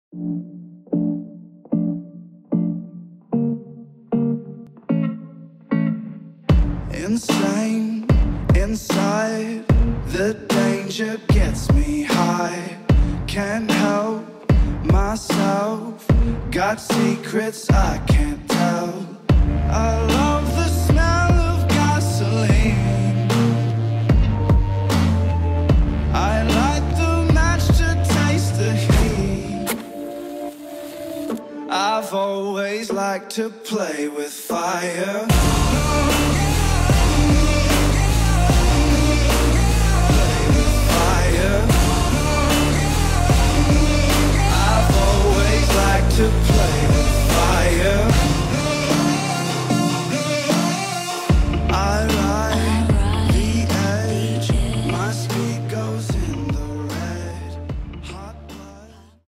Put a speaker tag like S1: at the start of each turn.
S1: Insane, inside, the danger gets me high. Can't help myself, got secrets I can't tell. I love the smell of gasoline. I light the match to taste the heat. I've always liked to play with fire.